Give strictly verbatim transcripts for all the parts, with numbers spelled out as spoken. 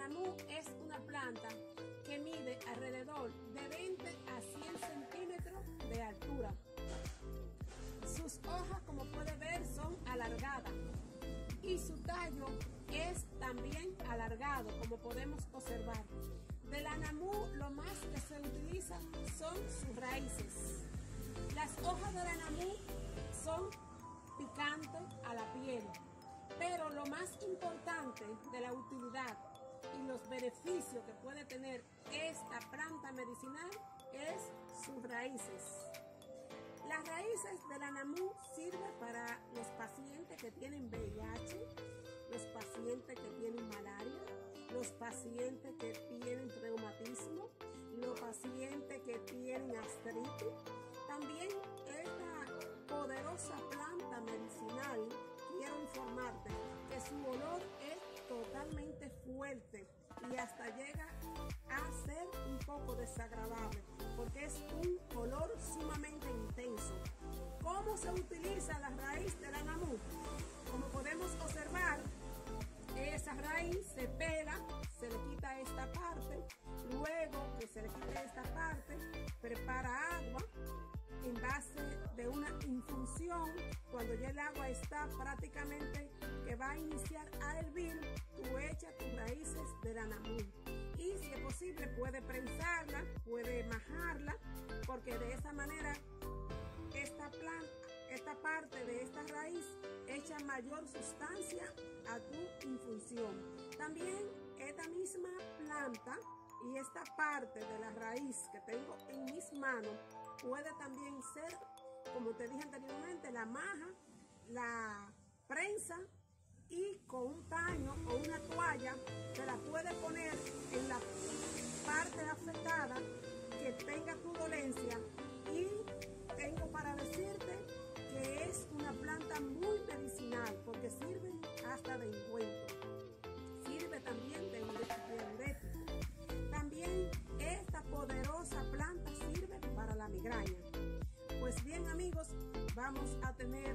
anamú es una planta que mide alrededor de veinte a cien centímetros de altura. Sus hojas, como puede ver, son alargadas y su tallo es también alargado, como podemos observar. Del anamú lo más que se utiliza son sus raíces. Las hojas del anamú son picantes a la piel, pero lo más importante de la utilidad y los beneficios que puede tener esta planta medicinal es sus raíces. Las raíces del anamú sirven para los pacientes que tienen V I H, los pacientes que tienen malaria, los pacientes que tienen reumatismo, los pacientes que tienen artritis. También esta poderosa planta medicinal, quiero informarte que su olor es totalmente fuerte y hasta llega a ser un poco desagradable porque es un olor sumamente intenso. ¿Cómo se utiliza la raíz del anamú? Como podemos observar, esa raíz se pela, se le quita esta parte, luego que se le quite esta parte, prepara agua en base de una infusión. Cuando ya el agua está prácticamente que va a iniciar a hervir, tú echas tus raíces del anamú y si es posible puede prensarla, puede majarla, porque de esa manera esta planta, esta parte de esta raíz echa mayor sustancia a tu infusión. También esta misma planta y esta parte de la raíz que tengo en mis manos puede también ser, como te dije anteriormente, la maja, la prensa y con un paño o una toalla se la puede poner en la parte afectada que tenga tu dolencia. Y tengo para decirte que es una planta muy medicinal porque sirve hasta de ungüento, sirve también de diurético. También esta poderosa planta sirve para la migraña. Pues bien, amigos, vamos a tener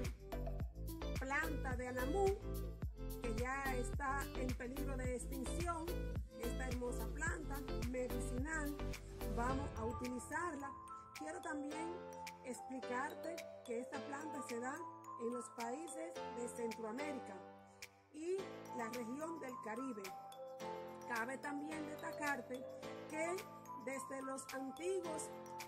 planta de anamú que ya está en peligro de extinción. Esta hermosa planta medicinal vamos a utilizarla. Quiero también explicarte que esta planta se da en los países de Centroamérica y la región del Caribe. Cabe también destacarte que desde los antiguos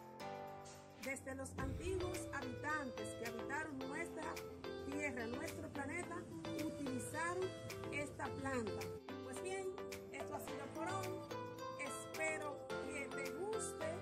desde los antiguos habitantes que habitaron nuestra tierra, nuestro planeta, utilizaron esta planta. Pues bien, esto ha sido por hoy. Espero que te guste